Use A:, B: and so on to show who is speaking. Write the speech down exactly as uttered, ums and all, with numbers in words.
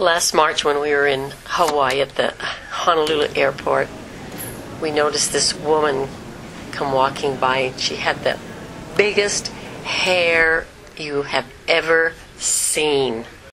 A: Last March when we were in Hawaii at the Honolulu airport, we noticed this woman come walking by, and she had the biggest hair you have ever seen.